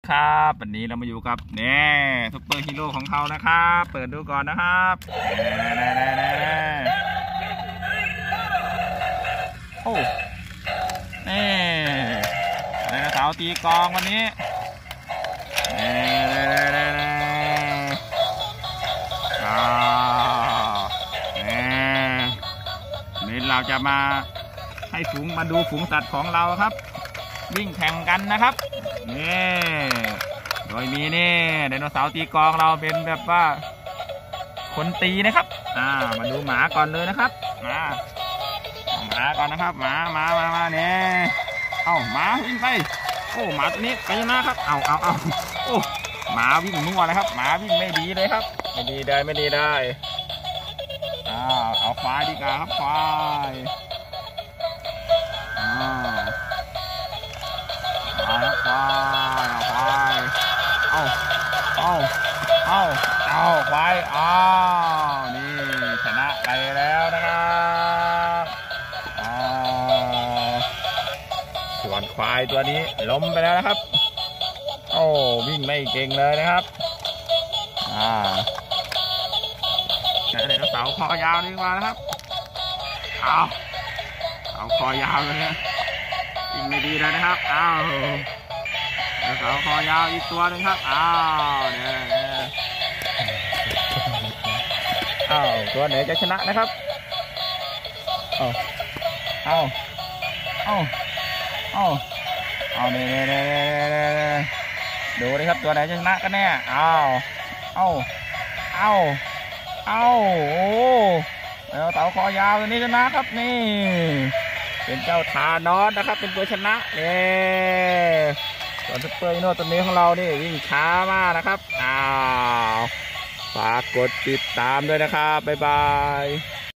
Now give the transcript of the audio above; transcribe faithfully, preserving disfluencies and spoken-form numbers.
ครับวันนี้เรามาอยู่กับเนี่ยซุปเปอร์ฮีโร่ของเขานะครับเปิดดูก่อนนะครับโอ้นี่ไดโนเสาร์ตีกองวันนี้นี่เราจะมาให้ฝูงมาดูฝูงสัตว์ของเราครับวิ่งแข่งกันนะครับนี่โดยมีนี่ไดโนเสาร์ตีกองเราเป็นแบบว่าคนตีนะครับอ่ามาดูหมาก่อนเลยนะครับมาหมาก่อนนะครับหมาหมามามาเนี่ยเอ้าหมาวิ่งไปโอ้หมาตัวนี้ไปนะครับเอาเอาเอาโอ้หมาวิ่งมั่วเลยครับหมาวิ่งไม่ดีเลยครับไม่ดีได้ไม่ดีได้อ้าวเอาควายดีกว่าครับควายอ้าวควายควายควายเอาเอาเอาเอาควายอ้าวนี่ชนะไปแล้วนะครับอ้าวส่วนควายตัวนี้ล้มไปแล้วนะครับโอ้วิ่งไม่เก่งเลยนะครับอ่าไดโนเสาร์คอยาวดีกว่านะครับเอาเอาคอยาวเลยนะวิ่งไม่ดีเลยนะครับอ้าวไดโนเสาร์คอยาวอีกตัวหนึ่งครับอ้าวเนี่ยอ้าวตัวไหนจะชนะนะครับเอาเอาเอาเอาเอาเนี่ยเนี่ยเนี่ยดูดิครับตัวไหนจะชนะกันแน่เอาเอาเอาเอาโอ้แล้วเต่าคอยาวตัวนี้ชนะครับนี่เป็นเจ้าทานอสนะครับเป็นตัวชนะเนี่ยส่วนซุปเปอร์ฮีโร่ตัวนี้ของเรานี่วิ่งช้ามากนะครับอ้าวฝากกดติดตามด้วยนะครับบ๊ายบาย